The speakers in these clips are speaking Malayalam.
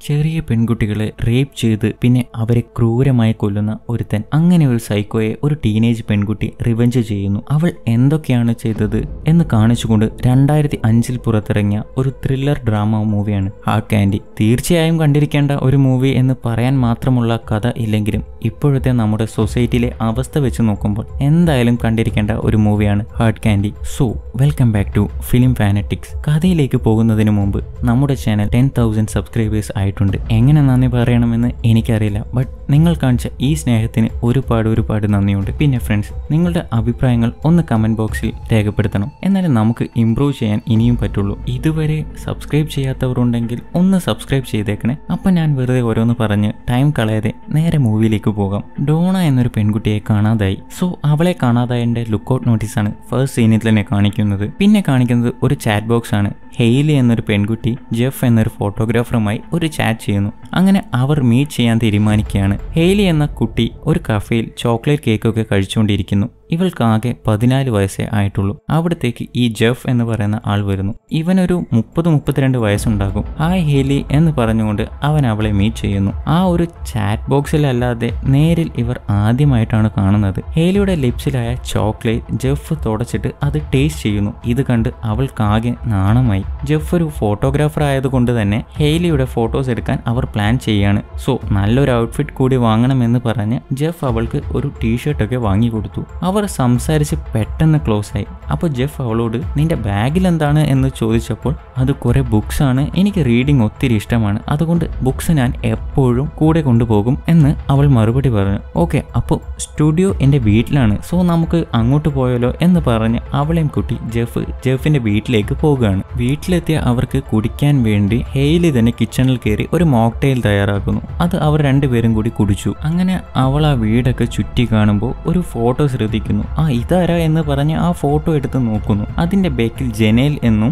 ചെറിയ പെൺകുട്ടികളെ റേപ്പ് ചെയ്ത് പിന്നെ അവരെ ക്രൂരമായി കൊല്ലുന്ന ഒരുത്തൻ. അങ്ങനെ ഒരു സൈക്കോയെ ഒരു ടീനേജ് പെൺകുട്ടി റിവെഞ്ച് ചെയ്യുന്നു. അവൾ എന്തൊക്കെയാണ് ചെയ്തത് എന്ന് കാണിച്ചുകൊണ്ട് 2005 പുറത്തിറങ്ങിയ ഒരു ത്രില്ലർ ഡ്രാമ മൂവിയാണ് ഹാർഡ് കാൻഡി. തീർച്ചയായും കണ്ടിരിക്കേണ്ട ഒരു മൂവി എന്ന് പറയാൻ മാത്രമുള്ള കഥ ഇല്ലെങ്കിലും ഇപ്പോഴത്തെ നമ്മുടെ സൊസൈറ്റിയിലെ അവസ്ഥ വെച്ച് നോക്കുമ്പോൾ എന്തായാലും കണ്ടിരിക്കേണ്ട ഒരു മൂവിയാണ് Hard Candy. So welcome back to Film Fanatics. കഥയിലേക്ക് പോകുന്നതിന് മുമ്പ് നമ്മുടെ ചാനൽ 10,000 സബ്സ്ക്രൈബേഴ്സ് ആയിട്ടുണ്ട്. എങ്ങനെ നന്ദി പറയണമെന്ന് എനിക്കറിയില്ല. ബട്ട് നിങ്ങൾ കാണിച്ച ഈ സ്നേഹത്തിന് ഒരുപാട് നന്ദിയുണ്ട്. പിന്നെ ഫ്രണ്ട്സ്, നിങ്ങളുടെ അഭിപ്രായങ്ങൾ ഒന്ന് കമന്റ് ബോക്സിൽ രേഖപ്പെടുത്തണം. എന്നാലും നമുക്ക് ഇംപ്രൂവ് ചെയ്യാൻ ഇനിയും പറ്റുള്ളൂ. ഇതുവരെ സബ്സ്ക്രൈബ് ചെയ്യാത്തവർ ഉണ്ടെങ്കിൽ ഒന്ന് സബ്സ്ക്രൈബ് ചെയ്തേക്കണേ. അപ്പൊ ഞാൻ വെറുതെ ഓരോന്ന് പറഞ്ഞ് ടൈം കളയാതെ നേരെ മൂവിയിലേക്ക് പോകാം. ഡോണ എന്നൊരു പെൺകുട്ടിയെ കാണാതായി. സോ അവളെ കാണാതായതിന്റെ ലുക്കൗട്ട് നോട്ടീസാണ് ഫസ്റ്റ് സീനിൽ തന്നെ കാണിക്കുന്നത്. പിന്നെ കാണിക്കുന്നത് ഒരു ചാറ്റ് ബോക്സ് ആണ്. ഹെയ്ലി എന്നൊരു പെൺകുട്ടി ജെഫ് എന്നൊരു ഫോട്ടോഗ്രാഫറുമായി ഒരു ചാറ്റ് ചെയ്യുന്നു. അങ്ങനെ അവർ മീറ്റ് ചെയ്യാൻ തീരുമാനിക്കുകയാണ്. ഹെയ്ലി എന്ന കുട്ടി ഒരു കഫേയിൽ ചോക്ലേറ്റ് കേക്കൊക്കെ കഴിച്ചുകൊണ്ടിരിക്കുന്നു. ഇവൾക്കാകെ 14 വയസ്സേ ആയിട്ടുള്ളൂ. അവിടത്തേക്ക് ഈ ജെഫ് എന്ന് പറയുന്ന ആൾ വരുന്നു. ഇവനൊരു 30-32 വയസ്സുണ്ടാകും. ഹായ് ഹെയ്ലി എന്ന് പറഞ്ഞുകൊണ്ട് അവൻ അവളെ മീറ്റ് ചെയ്യുന്നു. ആ ഒരു ചാറ്റ് ബോക്സിലല്ലാതെ നേരിൽ ഇവർ ആദ്യമായിട്ടാണ് കാണുന്നത്. ഹെയ്ലിയുടെ ലിപ്സിലായ ചോക്ലേറ്റ് ജെഫ് തുടച്ചിട്ട് അത് ടേസ്റ്റ് ചെയ്യുന്നു. ഇത് കണ്ട് അവൾക്കാകെ നാണമായി. ജെഫ് ഒരു ഫോട്ടോഗ്രാഫർ ആയതുകൊണ്ട് തന്നെ ഹെയ്ലിയുടെ ഫോട്ടോസ് എടുക്കാൻ അവർ പ്ലാൻ ചെയ്യാണ്. സോ നല്ലൊരു ഔട്ട്ഫിറ്റ് കൂടി വാങ്ങണമെന്ന് പറഞ്ഞ് ജെഫ് അവൾക്ക് ഒരു ടീഷർട്ടൊക്കെ വാങ്ങിക്കൊടുത്തു. അവർ സംസാരിച്ച് പെട്ടെന്ന് ക്ലോസ് ആയി. അപ്പോൾ ജെഫ് അവളോട് നിന്റെ ബാഗിൽ എന്താണ് എന്ന് ചോദിച്ചപ്പോൾ അത് കുറെ ബുക്സ് ആണ്, എനിക്ക് റീഡിങ് ഒത്തിരി ഇഷ്ടമാണ്, അതുകൊണ്ട് ബുക്സ് ഞാൻ എപ്പോഴും കൂടെ കൊണ്ടുപോകും എന്ന് അവൾ മറുപടി പറഞ്ഞു. ഓക്കെ, അപ്പോൾ സ്റ്റുഡിയോ എൻ്റെ വീട്ടിലാണ്, സോ നമുക്ക് അങ്ങോട്ട് പോയാലോ എന്ന് പറഞ്ഞ് അവളെയും കുട്ടി ജെഫിന്റെ വീട്ടിലേക്ക് പോകുകയാണ്. വീട്ടിലെത്തിയ അവർക്ക് കുടിക്കാൻ വേണ്ടി ഹെയ്ലി തന്നെ കിച്ചണിൽ കയറി ഒരു മോക്ടെയിൽ തയ്യാറാക്കുന്നു. അത് അവർ രണ്ടുപേരും കൂടി കുടിച്ചു. അങ്ങനെ അവൾ ആ വീടൊക്കെ ചുറ്റി കാണുമ്പോൾ ഒരു ഫോട്ടോ ശ്രദ്ധിക്കുന്നു. ഇതാരാ എന്ന് പറഞ്ഞ് ആ ഫോട്ടോ എടുത്ത് നോക്കുന്നു. അതിന്റെ ബേക്കിൽ ജനേൽ എന്നും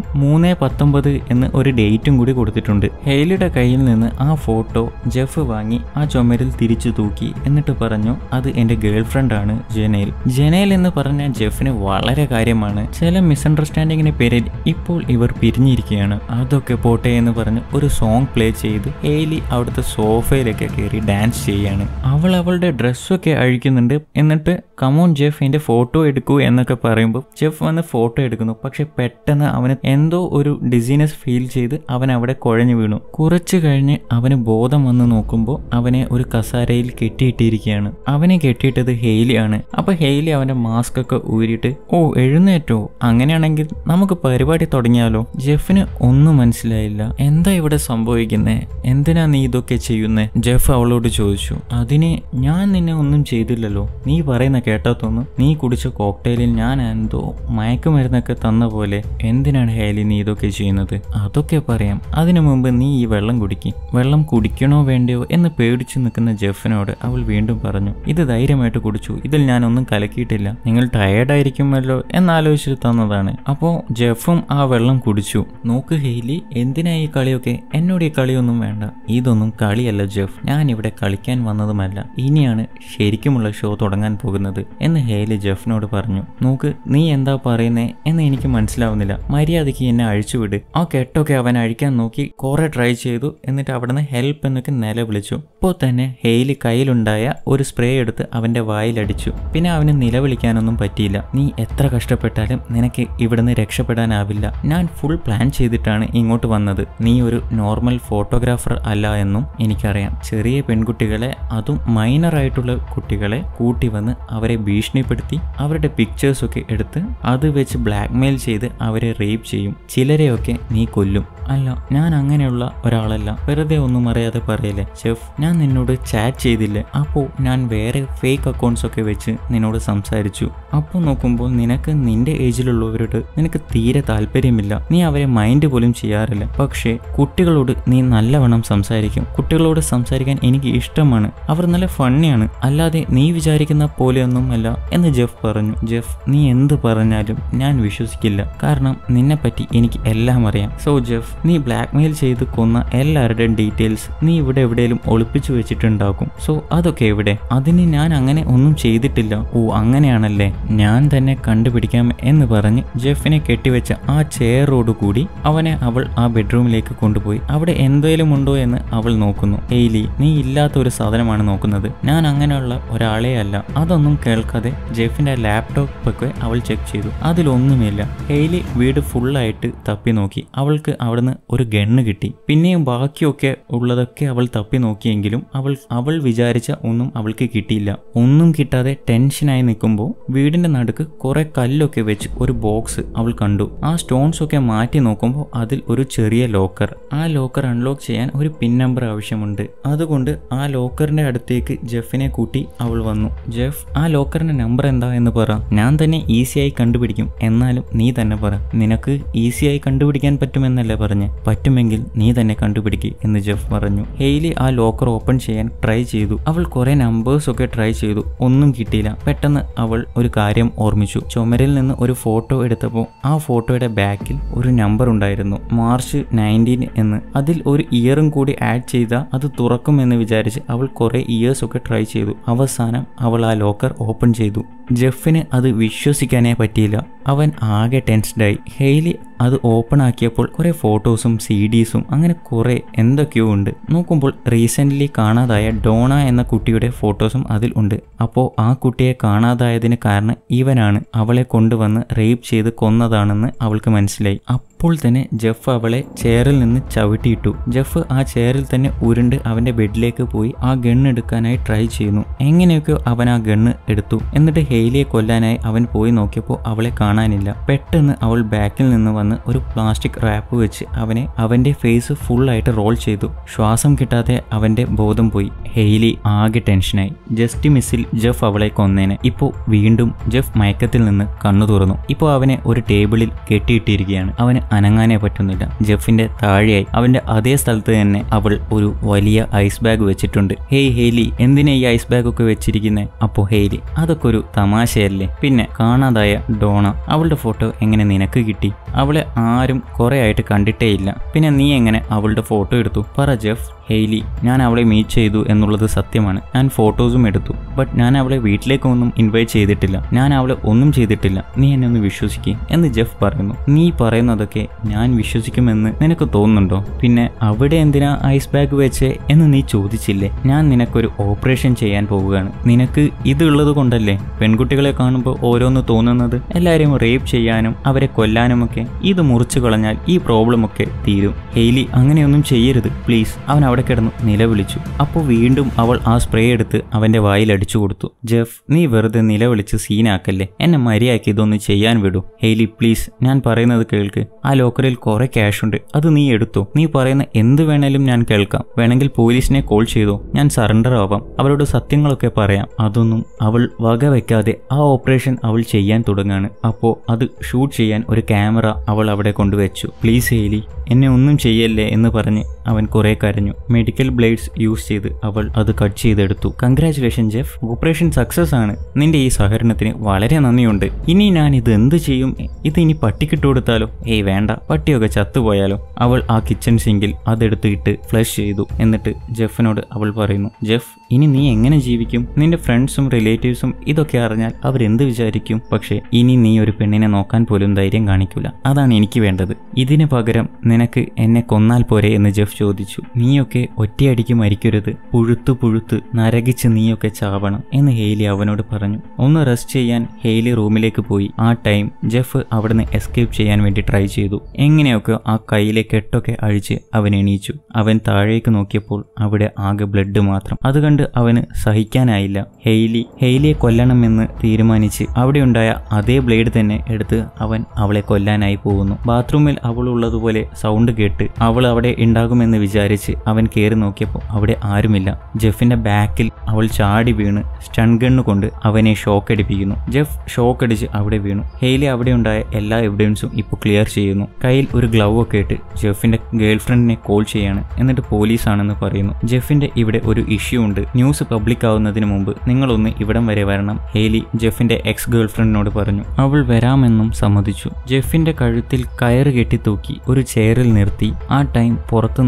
3/19 എന്ന് ഒരു ഡേറ്റും കൂടി കൊടുത്തിട്ടുണ്ട്. ഹെയ്ലിയുടെ കയ്യിൽ നിന്ന് ആ ഫോട്ടോ ജെഫ് വാങ്ങി ആ ചുമരിൽ തിരിച്ചു തൂക്കി. എന്നിട്ട് പറഞ്ഞു, അത് എന്റെ ഗേൾ ഫ്രണ്ട് ആണ് ജനേൽ. ജനേൽ എന്ന് പറഞ്ഞ ജെഫിന് വളരെ കാര്യമാണ്. ചില മിസ്അണ്ടർസ്റ്റാൻഡിങ്ങിന്റെ പേരിൽ ഇപ്പോൾ ഇവർ പിരിഞ്ഞിരിക്കുകയാണ്. അതൊക്കെ പോട്ടെ എന്ന് പറഞ്ഞ് ഒരു സോങ് പ്ലേ ചെയ്ത് ഹെയ്ലി അവിടുത്തെ സോഫയിലൊക്കെ കയറി ഡാൻസ് ചെയ്യാണ്. അവൾ അവളുടെ ഡ്രസ്സൊക്കെ അഴിക്കുന്നുണ്ട്. എന്നിട്ട് കമോൺ ജെഫ് എന്റെ ഫോട്ടോ എടുക്കൂ എന്നൊക്കെ പറയുമ്പോൾ ജെഫ് വന്ന് ഫോട്ടോ എടുക്കുന്നു. പക്ഷെ പെട്ടെന്ന് അവന് എന്തോ ഒരു ഡിസീനസ് ഫീൽ ചെയ്ത് അവൻ അവിടെ കുഴഞ്ഞു വീണു. കുറച്ചു കഴിഞ്ഞ് അവന് ബോധം വന്ന് നോക്കുമ്പോൾ അവനെ ഒരു കസാരയിൽ കെട്ടിയിട്ടിരിക്കുകയാണ്. അവനെ കെട്ടിയിട്ടത് ഹെയ്ലി ആണ്. അപ്പൊ ഹെയ്ലി അവന്റെ മാസ്ക് ഒക്കെ ഊരിയിട്ട് എഴുന്നേറ്റോ, അങ്ങനെയാണെങ്കിൽ നമുക്ക് പരിപാടി തുടങ്ങിയാലോ. ജെഫിന് ഒന്നും മനസ്സിലായില്ല. എന്താ ഇവിടെ സംഭവിക്കുന്നേ, എന്തിനാ നീ ഇതൊക്കെ ചെയ്യുന്നേ, ജെഫ് അവളോട് ചോദിച്ചു. അതിന് ഞാൻ നിന്നെ ഒന്നും ചെയ്തില്ലല്ലോ, നീ പറയുന്ന കേട്ടാത്തൊന്നും, നീ കുടിച്ച കോക്ടെയിലിൽ ഞാൻ എന്തോ മയക്കുമരുന്നൊക്കെ തന്ന പോലെ, എന്തിനാണ് ഹെയ്ലി നീ ഇതൊക്കെ ചെയ്യുന്നത്. അതൊക്കെ പറയാം, അതിനു മുമ്പ് നീ ഈ വെള്ളം കുടിക്കും. വെള്ളം കുടിക്കണോ വേണ്ടയോ എന്ന് പേടിച്ചു നിൽക്കുന്ന ജെഫിനോട് അവൾ വീണ്ടും പറഞ്ഞു, ഇത് ധൈര്യമായിട്ട് കുടിച്ചു, ഇതിൽ ഞാനൊന്നും കലക്കിയിട്ടില്ല, നിങ്ങൾ ടയേർഡായിരിക്കുമല്ലോ എന്നാലോചിച്ചിട്ട് തന്നതാണ്. അപ്പോൾ ജെഫും ആ വെള്ളം കുടിച്ചു. നോക്ക് ഹെയ്ലി, എന്തിനാ ഈ കളിയൊക്കെ, എന്നോട് ഈ കളിയൊന്നും വേണ്ട, ഇതൊന്നും കളിയല്ല ജെഫ്, ഞാൻ ഇവിടെ കളിക്കാൻ വന്നതുമല്ല, ഇനിയാണ് ശരിക്കുമുള്ള ഷോ തുടങ്ങാൻ പോകുന്നത് എന്ന് ഹെയ്ലി ജെഫിനോട് പറഞ്ഞു. നോക്ക്, നീ എന്താ പറയുന്നേ എന്ന് എനിക്ക് മനസ്സിലാവുന്നില്ല, മര്യാദയ്ക്ക് എന്നെ അഴിച്ചുവിട്. ആ കെട്ടൊക്കെ അവൻ അഴിക്കാൻ നോക്കി, കുറെ ട്രൈ ചെയ്തു. എന്നിട്ട് അവിടുന്ന് ഹെൽപ്പ് എന്നൊക്കെ നിലവിളിച്ചു. ഇപ്പോൾ തന്നെ ഹെയ്ലി കയ്യിലുണ്ടായ ഒരു സ്പ്രേ എടുത്ത് അവന്റെ വായിലടിച്ചു. പിന്നെ അവന് നിലവിളിക്കാനൊന്നും പറ്റിയില്ല. നീ എത്ര കഷ്ടപ്പെട്ടാലും നിനക്ക് ഇവിടുന്ന് രക്ഷപ്പെടാനാവില്ല, ഞാൻ ഫുൾ പ്ലാൻ ചെയ്തിട്ടാണ് ഇങ്ങോട്ട് വന്നത്, നീ ഒരു നോർമൽ ഫോട്ടോഗ്രാഫർ അല്ല എന്നും എനിക്കറിയാം. ചെറിയ പെൺകുട്ടികളെ, അതും മൈനർ ആയിട്ടുള്ള കുട്ടികളെ കൂട്ടി വന്ന് അവരെ ഭീഷണിപ്പെടുത്തി അവരുടെ പിക്ചേഴ്സൊക്കെ എടുത്ത് അത് വെച്ച് ബ്ലാക്ക്മെയിൽ ചെയ്ത് അവരെ റേപ്പ് ചെയ്യും. ചിലരെയൊക്കെ നീ കൊല്ലും. അല്ല, ഞാൻ അങ്ങനെയുള്ള ഒരാളല്ല, വെറുതെ ഒന്നും അറിയാതെ പറയല്ലേ ഷെഫ്, ഞാൻ നിന്നോട് ചാറ്റ് ചെയ്തില്ലേ, അപ്പോൾ ഞാൻ വേറെ ഫേക്ക് അക്കൗണ്ട്സ് ഒക്കെ വെച്ച് നിന്നോട് സംസാരിച്ചു. അപ്പോൾ നോക്കുമ്പോൾ നിനക്ക് നിന്റെ ഏജിലുള്ളവരോട് നിനക്ക് തീരെ താല്പര്യമില്ല, നീ അവരെ മൈൻഡ് പോലും ചെയ്യാറില്ല. പക്ഷേ കുട്ടികളോട് നീ നല്ലവണ്ണം സംസാരിക്കും. കുട്ടികളോട് സംസാരിക്കാൻ എനിക്ക് ഇഷ്ടമാണ്, അവർ നല്ല ഫണ്ണിയാണ്, അല്ലാതെ നീ വിചാരിക്കുന്ന പോലെയൊന്നും അല്ല എന്ന് ജെഫ് പറഞ്ഞു. ജെഫ്, നീ എന്ത് പറഞ്ഞാലും ഞാൻ വിശ്വസിക്കില്ല, കാരണം നിന്നെപ്പറ്റി എനിക്ക് എല്ലാം അറിയാം. സോ ജെഫ്, നീ ബ്ലാക്ക്മെയിൽ ചെയ്ത് കൊന്ന എല്ലാവരുടെയും ഡീറ്റെയിൽസ് നീ ഇവിടെ എവിടെയെങ്കിലും ഒളിപ്പിച്ചു ഒളിപ്പിച്ചു വെച്ചിട്ടുണ്ടാക്കും. സോ അതൊക്കെ എവിടെ? അതിന് ഞാൻ അങ്ങനെ ഒന്നും ചെയ്തിട്ടില്ല. ഓ അങ്ങനെയാണല്ലേ, ഞാൻ തന്നെ കണ്ടുപിടിക്കാം എന്ന് പറഞ്ഞ് ജെഫിനെ കെട്ടിവെച്ച ആ ചെയറോട് കൂടി അവൾ ആ ബെഡ്റൂമിലേക്ക് കൊണ്ടുപോയി. അവിടെ എന്തേലും ഉണ്ടോ എന്ന് അവൾ നോക്കുന്നു. ഹെയ്ലി, നീ ഇല്ലാത്ത ഒരു സാധനമാണ് നോക്കുന്നത്, ഞാൻ അങ്ങനെയുള്ള ഒരാളെ അല്ല. അതൊന്നും കേൾക്കാതെ ജെഫിന്റെ ലാപ്ടോപ്പ് ഒക്കെ അവൾ ചെക്ക് ചെയ്തു. അതിലൊന്നുമില്ല. ഹെയ്ലി വീട് ഫുള്ളായിട്ട് തപ്പി നോക്കി. അവൾക്ക് അവിടുന്ന് ഒരു ഗണ്ണ് കിട്ടി. പിന്നെയും ബാക്കിയൊക്കെ ഉള്ളതൊക്കെ അവൾ തപ്പി നോക്കിയെങ്കിലും അവൾ വിചാരിച്ച ഒന്നും അവൾക്ക് കിട്ടിയില്ല. ഒന്നും കിട്ടാതെ ടെൻഷനായി നിൽക്കുമ്പോൾ വീടിന്റെ നടുക്ക് കുറെ കല്ലൊക്കെ വെച്ച് ഒരു ബോക്സ് അവൾ കണ്ടു. ആ സ്റ്റോൺസ് ഒക്കെ മാറ്റി നോക്കുമ്പോൾ അതിൽ ഒരു ചെറിയ ലോക്കർ. ആ ലോക്കർ അൺലോക്ക് ചെയ്യാൻ ഒരു പിൻ നമ്പർ ആവശ്യമുണ്ട്. അതുകൊണ്ട് ആ ലോക്കറിന്റെ അടുത്തേക്ക് ജെഫിനെ കൂട്ടി അവൾ വന്നു. ജെഫ്, ആ ലോക്കറിന്റെ നമ്പർ എന്താ എന്ന് പറ. ഞാൻ തന്നെ ഈസിയായി കണ്ടുപിടിക്കും. എന്നാലും നീ തന്നെ പറ. നിനക്ക് ഈസിയായി കണ്ടുപിടിക്കാൻ പറ്റുമെന്നല്ലേ പറഞ്ഞ്? പറ്റുമെങ്കിൽ നീ തന്നെ കണ്ടുപിടിക്കുക എന്ന് ജെഫ് പറഞ്ഞു. ഹെയ്ലി ആ ലോക്കർ ഓപ്പൺ ചെയ്യാൻ ട്രൈ ചെയ്തു. അവൾ കുറെ നമ്പേഴ്സ് ഒക്കെ ട്രൈ ചെയ്തു. ഒന്നും കിട്ടിയില്ല. പെട്ടെന്ന് അവൾ ഒരു കാര്യം ഓർമ്മിച്ചു. ചുമരിൽ നിന്ന് ഒരു ഫോട്ടോ എടുത്തപ്പോൾ ആ ഫോട്ടോയുടെ ബാക്കിൽ ഒരു നമ്പർ ഉണ്ടായിരുന്നു, മാർച്ച് 19 എന്ന്. അതിൽ ഒരു ഇയറും കൂടി ആഡ് ചെയ്താൽ അത് തുറക്കുമെന്ന് വിചാരിച്ച് അവൾ കുറെ ഇയേഴ്സ് ഒക്കെ ട്രൈ ചെയ്തു. അവസാനം അവൾ ആ ലോക്കർ ഓപ്പൺ ചെയ്തു. ജെഫിന് അത് വിശ്വസിക്കാനേ പറ്റിയില്ല. അവൻ ആകെ ടെൻസ്ഡായി. ഹെയ്ലി അത് ഓപ്പൺ ആക്കിയപ്പോൾ കുറെ ഫോട്ടോസും CDസും അങ്ങനെ കുറെ എന്തൊക്കെയോ ഉണ്ട്. നോക്കുമ്പോൾ റീസെൻ്റ്ലി കാണാതായ ഡോണ എന്ന കുട്ടിയുടെ ഫോട്ടോസും അതിൽ ഉണ്ട്. അപ്പോൾ ആ കുട്ടിയെ കാണാതായതിന് കാരണം ഇവനാണ്. അവളെ കൊണ്ടുവന്ന് റേപ്പ് ചെയ്ത് കൊന്നതാണെന്ന് അവൾക്ക് മനസ്സിലായി. അപ്പോൾ തന്നെ ജെഫ് അവളെ ചെയറിൽ നിന്ന് ചവിട്ടിയിട്ടു. ജെഫ് ആ ചെയറിൽ തന്നെ ഉരുണ്ട് അവന്റെ ബെഡിലേക്ക് പോയി ആ ഗണ്ണ് എടുക്കാനായി ട്രൈ ചെയ്യുന്നു. എങ്ങനെയൊക്കെയോ അവൻ ആ ഗണ്ണ് എടുത്തു. എന്നിട്ട് ഹെയ്ലിയെ കൊല്ലാനായി അവൻ പോയി നോക്കിയപ്പോൾ അവളെ കാണാനില്ല. പെട്ടെന്ന് അവൾ ബാക്കിൽ നിന്ന് വന്ന് ഒരു പ്ലാസ്റ്റിക് റാപ്പ് വെച്ച് അവന്റെ ഫേസ് ഫുള്ളായിട്ട് റോൾ ചെയ്തു. ശ്വാസം കിട്ടാതെ അവന്റെ ബോധം പോയി. ഹെയ്ലി ആകെ ടെൻഷനായി. ജസ്റ്റ് മിസ്സിൽ ജെഫ് അവളെ കൊന്നേനെ. ഇപ്പോൾ വീണ്ടും ജെഫ് മയക്കത്തിൽ നിന്ന് കണ്ണു തുറന്നു. ഇപ്പോൾ അവനെ ഒരു ടേബിളിൽ കെട്ടിയിട്ടിരിക്കുകയാണ്. അവന് അനങ്ങാനേ പറ്റുന്നില്ല. ജെഫിന്റെ താഴെയായി അവന്റെ അതേ സ്ഥലത്ത് തന്നെ അവൾ ഒരു വലിയ ഐസ് ബാഗ് വെച്ചിട്ടുണ്ട്. ഹേയ് ഹെയ്ലി, എന്തിനാ ഈ ഐസ് ബാഗ് ഒക്കെ വെച്ചിരിക്കുന്നേ? അപ്പോ ഹെയ്ലി, അതൊക്കെ ഒരു തമാശയല്ലേ? പിന്നെ കാണാതായ ഡോണ, അവളുടെ ഫോട്ടോ എങ്ങനെ നിനക്ക് കിട്ടി? അവളെ ആരും കുറെ ആയിട്ട് കണ്ടിട്ടേ ഇല്ല. പിന്നെ നീ എങ്ങനെ അവളുടെ ഫോട്ടോ എടുത്തു? പറ ജെഫ്. ഹെയ്ലി, ഞാൻ അവളെ മീറ്റ് ചെയ്തു എന്നുള്ളത് സത്യമാണ്. ഞാൻ ഫോട്ടോസും എടുത്തു. ബട്ട് ഞാൻ അവളെ വീട്ടിലേക്കൊന്നും ഇൻവൈറ്റ് ചെയ്തിട്ടില്ല. ഞാൻ അവളെ ഒന്നും ചെയ്തിട്ടില്ല. നീ എന്നെ ഒന്ന് വിശ്വസിക്കുക എന്ന് ജെഫ് പറയുന്നു. നീ പറയുന്നതൊക്കെ ഞാൻ വിശ്വസിക്കുമെന്ന് നിനക്ക് തോന്നുന്നുണ്ടോ? പിന്നെ അവിടെ എന്തിനാ ഐസ് ബാഗ് വെച്ചേ എന്ന് നീ ചോദിച്ചില്ലേ? ഞാൻ നിനക്കൊരു ഓപ്പറേഷൻ ചെയ്യാൻ പോവുകയാണ്. നിനക്ക് ഇത് ഉള്ളത് കൊണ്ടല്ലേ പെൺകുട്ടികളെ കാണുമ്പോൾ ഓരോന്ന് തോന്നുന്നത്? എല്ലാവരെയും റേപ്പ് ചെയ്യാനും അവരെ കൊല്ലാനുമൊക്കെ. ഇത് മുറിച്ചു കളഞ്ഞാൽ ഈ പ്രോബ്ലം ഒക്കെ തീരും. ഹെയ്ലി, അങ്ങനെയൊന്നും ചെയ്യരുത് പ്ലീസ്. അവൻ അവിടെ കിടന്നു നിലവിളിച്ചു. അപ്പോൾ വീണ്ടും അവൾ ആ സ്പ്രേ എടുത്ത് അവന്റെ വായിൽ അടിച്ചു കൊടുത്തു. ജെഫ്, നീ വെറുതെ നിലവിളിച്ച് സീനാക്കല്ലേ. എന്നെ മര്യാദയ്ക്ക് ഇതൊന്ന് ചെയ്യാൻ വിടൂ. ഹെയ്ലി പ്ലീസ്, ഞാൻ പറയുന്നത് കേൾക്ക്. ആ ലോക്കറിൽ കുറെ ക്യാഷ് ഉണ്ട്. അത് നീ എടുത്തോ. നീ പറയുന്ന എന്ത് വേണേലും ഞാൻ കേൾക്കാം. വേണമെങ്കിൽ പോലീസിനെ കോൾ ചെയ്തോ. ഞാൻ സറണ്ടർ ആവാം. അവരോട് സത്യങ്ങളൊക്കെ പറയാം. അതൊന്നും അവൾ വകവെക്കാതെ ആ ഓപ്പറേഷൻ അവൾ ചെയ്യാൻ തുടങ്ങാണ്. അപ്പോൾ അത് ഷൂട്ട് ചെയ്യാൻ ഒരു ക്യാമറ അവൾ അവിടെ കൊണ്ടുവച്ചു. പ്ലീസ് ഹെയ്ലി, എന്നെ ഒന്നും ചെയ്യല്ലേ എന്ന് പറഞ്ഞ് അവൻ കുറെ കരഞ്ഞു. മെഡിക്കൽ ബ്ലേഡ്സ് യൂസ് ചെയ്ത് അവൾ അത് കട്ട് ചെയ്തെടുത്തു. കൺഗ്രാറ്റുലേഷൻ ജെഫ്, ഓപ്പറേഷൻ സക്സസ് ആണ്. നിന്റെ ഈ സഹകരണത്തിന് വളരെ നന്ദിയുണ്ട്. ഇനി ഞാൻ ഇത് എന്ത് ചെയ്യും? ഇത് ഇനി പട്ടിക്കിട്ട് കൊടുത്താലോ? ഏയ് വേണ്ട, പട്ടിയൊക്കെ ചത്തുപോയാലോ? അവൾ ആ കിച്ചൺ സിങ്കിൽ അതെടുത്തിട്ട് ഫ്ലഷ് ചെയ്തു. എന്നിട്ട് ജെഫിനോട് അവൾ പറയുന്നു, ജെഫ്, ഇനി നീ എങ്ങനെ ജീവിക്കും? നിന്റെ ഫ്രണ്ട്സും റിലേറ്റീവ്സും ഇതൊക്കെ അറിഞ്ഞാൽ അവരെന്ത് വിചാരിക്കും? പക്ഷേ ഇനി നീ ഒരു പെണ്ണിനെ നോക്കാൻ പോലും ധൈര്യം കാണിക്കൂല. അതാണ് എനിക്ക് വേണ്ടത്. ഇതിന് പകരം നിനക്ക് എന്നെ കൊന്നാൽ പോരെ എന്ന് ജെഫ് ചോദിച്ചു. നീയൊക്കെ ഒറ്റയടിക്ക് മരിക്കരുത്. പുഴുത്ത് നരകിച്ച് നീയൊക്കെ ചാവണം എന്ന് ഹെയ്ലി അവനോട് പറഞ്ഞു. ഒന്ന് റെസ്റ്റ് ചെയ്യാൻ ഹെയ്ലി റൂമിലേക്ക് പോയി. ആ ടൈം ജെഫ് അവിടുന്ന് എസ്കേപ്പ് ചെയ്യാൻ വേണ്ടി ട്രൈ ചെയ്തു. എങ്ങനെയൊക്കെ ആ കയ്യിലെ കെട്ടൊക്കെ അഴിച്ച് അവൻ എണീച്ചു. അവൻ താഴേക്ക് നോക്കിയപ്പോൾ അവിടെ ആകെ ബ്ലഡ് മാത്രം. അത് കണ്ട് അവന് സഹിക്കാനായില്ല. ഹെയ്ലിയെ കൊല്ലണമെന്ന് തീരുമാനിച്ച് അവിടെ ഉണ്ടായ അതേ ബ്ലേഡ് തന്നെ എടുത്ത് അവൻ അവളെ കൊല്ലാനായി പോകുന്നു. ബാത്റൂമിൽ അവൾ ഉള്ളതുപോലെ സൗണ്ട് കേട്ട് അവൾ അവിടെ ഉണ്ടാകുമെന്ന് വിചാരിച്ച് അവൻ കയറി നോക്കിയപ്പോൾ അവിടെ ആരുമില്ല. ജെഫിന്റെ ബാക്കിൽ അവൾ ചാടി വീണ് സ്റ്റൺ ഗണ്ണ് കൊണ്ട് അവനെ ഷോക്ക് അടിപ്പിക്കുന്നു. ജെഫ് ഷോക്ക് അടിച്ച് അവിടെ വീണു. ഹെയ്ലി അവിടെ ഉണ്ടായ എല്ലാ എവിഡൻസും ഇപ്പോൾ ക്ലിയർ ചെയ്യുന്നു. കയ്യിൽ ഒരു ഗ്ലൗ ഒക്കെ ഇട്ട് ജെഫിന്റെ ഗേൾഫ്രണ്ടിനെ കോൾ ചെയ്യാണ്. എന്നിട്ട് പോലീസാണെന്ന് പറയുന്നു. ജെഫിന്റെ ഇവിടെ ഒരു ഇഷ്യൂ ഉണ്ട്. ന്യൂസ് പബ്ലിക് ആവുന്നതിന് മുമ്പ് നിങ്ങളൊന്ന് ഇവിടം വരെ വരണം. ഹെയ്ലി ജെഫിന്റെ എക്സ് ഗേൾഫ്രണ്ടിനോട് പറഞ്ഞു. അവൾ വരാമെന്നും സമ്മതിച്ചു. ജെഫിന്റെ കഴുത്തിൽ കയറ് കെട്ടിത്തൂക്കി ഒരു ചെയറിൽ നിർത്തി. ആ ടൈം പുറത്തു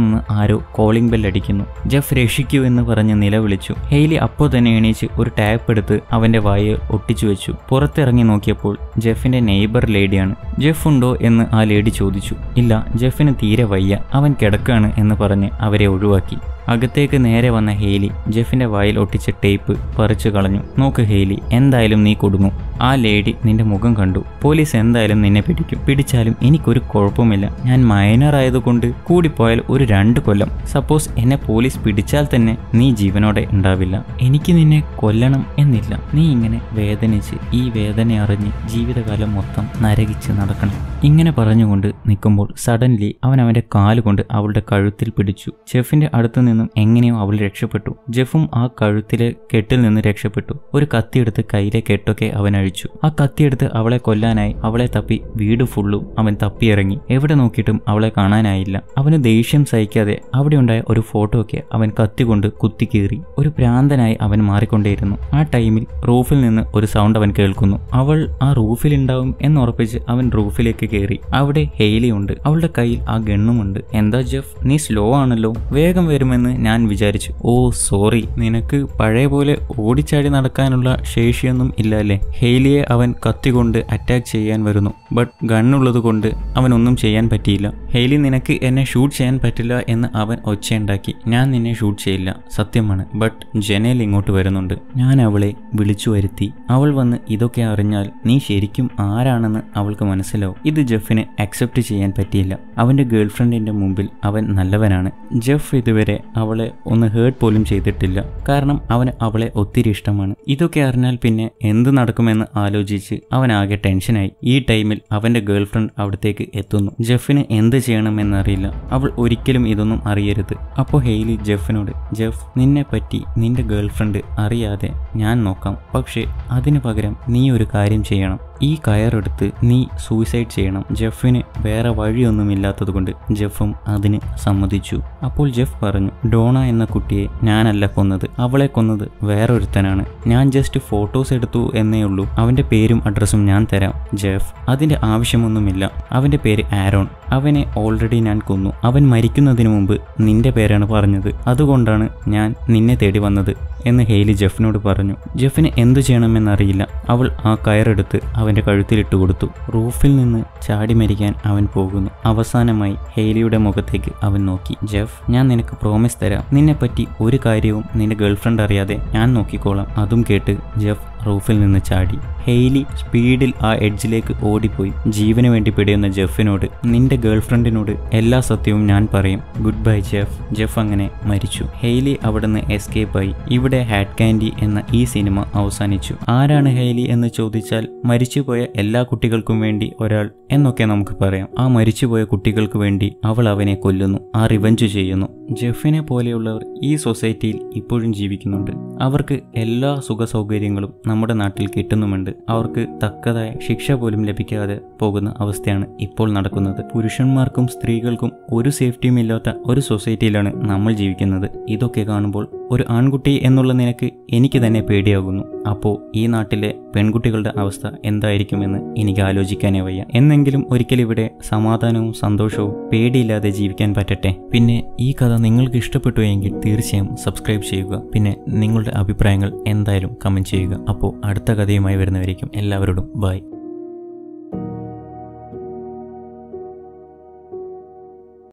പുറത്തുനിന്ന് ആരോ കോളിംഗ് ബെൽ അടിക്കുന്നു. ജെഫ് രക്ഷിക്കൂ എന്ന് പറഞ്ഞ് നിലവിളിച്ചു. ഹെയ്ലി അപ്പോൾ തന്നെ എണീച്ച് ഒരു ടാപ്പ് എടുത്ത് അവന്റെ വായിൽ ഒട്ടിച്ചു വെച്ചു. പുറത്തിറങ്ങി നോക്കിയപ്പോൾ ജെഫിന്റെ നെയ്ബർ ലേഡിയാണ്. ജെഫ് ഉണ്ടോ എന്ന് ആ ലേഡി ചോദിച്ചു. ഇല്ല, ജെഫിന് തീരെ വയ്യ, അവൻ കിടക്കാണ് എന്ന് പറഞ്ഞ് അവരെ ഒഴിവാക്കി. അകത്തേക്ക് നേരെ വന്ന ഹെയ്ലി ജെഫിന്റെ വായിൽ ഒട്ടിച്ച ടേപ്പ് പറിച്ചു കളഞ്ഞു. നോക്ക് ഹെയ്ലി, എന്തായാലും നീ കൊടുങ്ങും. ആ ലേഡി നിന്റെ മുഖം കണ്ടു. പോലീസ് എന്തായാലും നിന്നെ പിടിക്കും. പിടിച്ചാലും എനിക്കൊരു കുഴപ്പമില്ല. ഞാൻ മൈനർ ആയതുകൊണ്ട് കൂടിപ്പോയാൽ ഒരു 2 കൊല്ലം. സപ്പോസ് എന്നെ പോലീസ് പിടിച്ചാൽ തന്നെ നീ ജീവനോടെ ഉണ്ടാവില്ല. എനിക്ക് നിന്നെ കൊല്ലണം എന്നില്ല. നീ ഇങ്ങനെ വേദനിച്ച് ഈ വേദന അറിഞ്ഞ് ജീവിതകാലം മൊത്തം നരകിച്ച് നടക്കണം. ഇങ്ങനെ പറഞ്ഞുകൊണ്ട് നിൽക്കുമ്പോൾ സഡൻലി അവൻ അവന്റെ കാലുകൊണ്ട് അവളുടെ കഴുത്തിൽ പിടിച്ചു. ജെഫിന്റെ അടുത്ത് നിന്നും എങ്ങനെയോ അവൾ രക്ഷപ്പെട്ടു. ജെഫും ആ കഴുത്തിലെ കെട്ടിൽ നിന്ന് രക്ഷപ്പെട്ടു. ഒരു കത്തിയെടുത്ത് കയ്യിലെ കെട്ടൊക്കെ അവൻ അഴിച്ചു. ആ കത്തിയെടുത്ത് അവളെ കൊല്ലാനായി അവളെ തപ്പി വീട് ഫുള്ളും അവൻ തപ്പിയിറങ്ങി. എവിടെ നോക്കിയിട്ടും അവളെ കാണാനായില്ല. അവന് ദേഷ്യം സഹിക്കാതെ അവിടെ ഉണ്ടായ ഒരു ഫോട്ടോ ഒക്കെ അവൻ കത്തി കൊണ്ട് കുത്തിക്കീറി. ഒരു ഭ്രാന്തനായി അവൻ മാറിക്കൊണ്ടേയിരുന്നു. ആ ടൈമിൽ റൂഫിൽ നിന്ന് ഒരു സൗണ്ട് അവൻ കേൾക്കുന്നു. അവൾ ആ റൂഫിൽ ഉണ്ടാവും എന്നുറപ്പിച്ച് അവൻ റൂഫിലേക്ക് കയറി. അവിടെ ഹെയ്ലി ഉണ്ട്. അവളുടെ കയ്യിൽ ആ ഗണ്ണുമുണ്ട്. എന്താ ജെഫ്, നീ സ്ലോ ആണല്ലോ, വേഗം വരുമെന്ന് ഞാൻ വിചാരിച്ചു. ഓ സോറി, നിനക്ക് പഴയ പോലെ ഓടിച്ചാടി നടക്കാനുള്ള ശേഷിയൊന്നും ഇല്ല അല്ലേ? ഹെയ്ലിയെ അവൻ കത്തികൊണ്ട് അറ്റാക്ക് ചെയ്യാൻ വരുന്നു. ബട്ട് ഗണ്ണുള്ളത് കൊണ്ട് അവനൊന്നും ചെയ്യാൻ പറ്റിയില്ല. ഹെയ്ലി, നിനക്ക് എന്നെ ഷൂട്ട് ചെയ്യാൻ പറ്റില്ല എന്ന് അവൻ ഒച്ചയുണ്ടാക്കി. ഞാൻ നിന്നെ ഷൂട്ട് ചെയ്യില്ല, സത്യമാണ്. ബട്ട് ജനേൽ ഇങ്ങോട്ട് വരുന്നുണ്ട്. ഞാൻ അവളെ വിളിച്ചു വരുത്തി. അവൾ വന്ന് ഇതൊക്കെ അറിഞ്ഞാൽ നീ ശരിക്കും ആരാണെന്ന് അവൾക്ക് മനസ്സിലാവും. ഇത് ജെഫിന് അക്സെപ്റ്റ് ചെയ്യാൻ പറ്റിയില്ല. അവന്റെ ഗേൾഫ്രണ്ടിന്റെ മുമ്പിൽ അവൻ നല്ലവനാണ്. ജെഫ് ഇതുവരെ അവളെ ഒന്ന് ഹേർട്ട് പോലും ചെയ്തിട്ടില്ല. കാരണം അവന് അവളെ ഒത്തിരി ഇഷ്ടമാണ്. ഇതൊക്കെ അറിഞ്ഞാൽ പിന്നെ എന്ത് നടക്കുമെന്ന് ആലോചിച്ച് അവനാകെ ടെൻഷനായി. ഈ ടൈമിൽ അവന്റെ ഗേൾഫ്രണ്ട് അവിടത്തേക്ക് എത്തുന്നു. ജെഫിന് എന്ത് ചെയ്യണമെന്നറിയില്ല. അവൾ ഒരിക്കലും ഇതൊന്നും അറിയരുത്. അപ്പോൾ ഹെയ്ലി ജെഫിനോട്, ജെഫ്, നിന്നെ പറ്റി നിന്റെ ഗേൾഫ്രണ്ട് അറിയാതെ ഞാൻ നോക്കാം. പക്ഷേ അതിനു പകരം നീ ഒരു കാര്യം ചെയ്യണം. ഈ കയറെടുത്ത് നീ സൂയിസൈഡ് ചെയ്യണം. ജെഫിന് വേറെ വഴിയൊന്നുമില്ലാത്തത് കൊണ്ട് ജെഫും അതിന് സമ്മതിച്ചു. അപ്പോൾ ജെഫ് പറഞ്ഞു, ഡോണ എന്ന കുട്ടിയെ ഞാനല്ല കൊന്നത്, അവളെ കൊന്നത് വേറൊരുത്തനാണ്. ഞാൻ ജസ്റ്റ് ഫോട്ടോസ് എടുത്തു എന്നേ ഉള്ളൂ. അവന്റെ പേരും അഡ്രസ്സും ഞാൻ തരാം. ജെഫ്, അതിന്റെ ആവശ്യമൊന്നുമില്ല. അവന്റെ പേര് ആരോൺ. അവനെ ഓൾറെഡി ഞാൻ കൊന്നു. അവൻ മരിക്കുന്നതിന് മുമ്പ് നിന്റെ പേരാണ് പറഞ്ഞത്. അതുകൊണ്ടാണ് ഞാൻ നിന്നെ തേടി വന്നത് എന്ന് ഹെയ്ലി ജെഫിനോട് പറഞ്ഞു. ജെഫിന് എന്തു ചെയ്യണമെന്നറിയില്ല. അവൾ ആ കയറെടുത്ത് അവന്റെ കഴുത്തിലിട്ട് കൊടുത്തു. റൂഫിൽ നിന്ന് ചാടി മരിക്കാൻ അവൻ പോകുന്നു. അവസാനമായി ഹെയ്ലിയുടെ മുഖത്തേക്ക് അവൻ നോക്കി. ജെഫ്, ഞാൻ നിനക്ക് പ്രോമിസ് തരാം. നിന്നെപ്പറ്റി ഒരു കാര്യവും നിന്റെ ഗേൾഫ്രണ്ട് അറിയാതെ ഞാൻ നോക്കിക്കോളാം. അതും കേട്ട് ജെഫ് റൂഫിൽ നിന്ന് ചാടി. ഹെയ്ലി സ്പീഡിൽ ആ എഡ്ജിലേക്ക് ഓടിപ്പോയി. ജീവന് വേണ്ടി പിടിയുന്ന ജെഫിനോട്, നിന്റെ ഗേൾഫ്രണ്ടിനോട് എല്ലാ സത്യവും ഞാൻ പറയും. Good bye Jeff. ജെഫ് അങ്ങനെ മരിച്ചു. ഹെയ്ലി അവിടുന്ന് എസ്കേപ്പായി. ഇവിടെ ഹാറ്റ് കാൻഡി എന്ന ഈ സിനിമ അവസാനിച്ചു. ആരാണ് ഹെയ്ലി എന്ന് ചോദിച്ചാൽ മരിച്ചുപോയ എല്ലാ കുട്ടികൾക്കും വേണ്ടി ഒരാൾ എന്നൊക്കെ നമുക്ക് പറയാം. ആ മരിച്ചുപോയ കുട്ടികൾക്ക് വേണ്ടി അവൾ അവനെ കൊല്ലുന്നു. ആ റിവെഞ്ച് ചെയ്യുന്നു. ജെഫിനെ പോലെയുള്ളവർ ഈ സൊസൈറ്റിയിൽ ഇപ്പോഴും ജീവിക്കുന്നുണ്ട്. അവർക്ക് എല്ലാ സുഖ സൗകര്യങ്ങളും നമ്മുടെ നാട്ടിൽ കിട്ടുന്നുമുണ്ട്. അവർക്ക് തക്കതായ ശിക്ഷ പോലും ലഭിക്കാതെ പോകുന്ന അവസ്ഥയാണ് ഇപ്പോൾ നടക്കുന്നത്. പുരുഷന്മാർക്കും സ്ത്രീകൾക്കും ഒരു സേഫ്റ്റിയും ഇല്ലാത്ത ഒരു സൊസൈറ്റിയിലാണ് നമ്മൾ ജീവിക്കുന്നത്. ഇതൊക്കെ കാണുമ്പോൾ ഒരു ആൺകുട്ടി എന്നുള്ള നിനക്ക് എനിക്ക് തന്നെ പേടിയാകുന്നു. അപ്പോൾ ഈ നാട്ടിലെ പെൺകുട്ടികളുടെ അവസ്ഥ എന്തായിരിക്കുമെന്ന് എനിക്ക് ആലോചിക്കാനേ വയ്യ. എന്നെങ്കിലും ഒരിക്കലും ഇവിടെ സമാധാനവും സന്തോഷവും പേടിയില്ലാതെ ജീവിക്കാൻ പറ്റട്ടെ. പിന്നെ ഈ കഥ നിങ്ങൾക്ക് ഇഷ്ടപ്പെട്ടു എങ്കിൽ തീർച്ചയായും സബ്സ്ക്രൈബ് ചെയ്യുക. പിന്നെ നിങ്ങളുടെ അഭിപ്രായങ്ങൾ എന്തായാലും കമന്റ് ചെയ്യുക. അപ്പോൾ അടുത്ത കഥയുമായി വരുന്നവരേക്കും എല്ലാവരോടും ബൈ.